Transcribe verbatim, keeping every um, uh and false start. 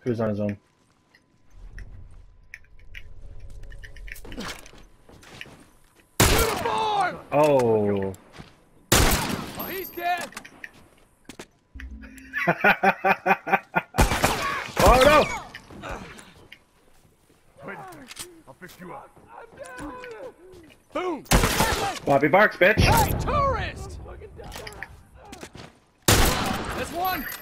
He was on his own. Uniform! Oh. Oh, he's dead. Oh no! Wait a second. I'll fix you up. Boom! Bobby Barks, bitch! Hey, tourist! That's one!